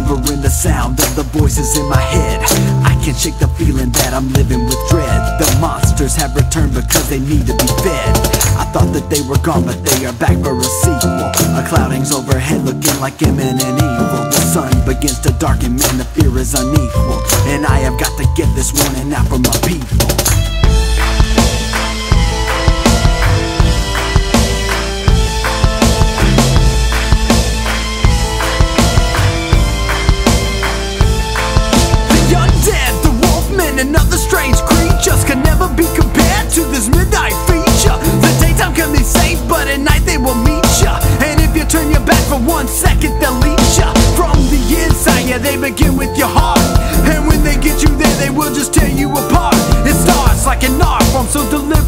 shivering the sound of the voices in my head. I can't shake the feeling that I'm living with dread. The monsters have returned because they need to be fed. I thought that they were gone, but they are back for a sequel. A cloud hangs overhead looking like imminent evil. The sun begins to darken, man, the fear is unequal. And I have got to get this warning out for my people. And other strange creatures can never be compared to this midnight feature. The daytime can be safe, but at night they will meet ya. And if you turn your back for 1 second, they'll eat ya. From the inside, yeah, they begin with your heart. And when they get you there, they will just tear you apart. It starts like an art form so delicious.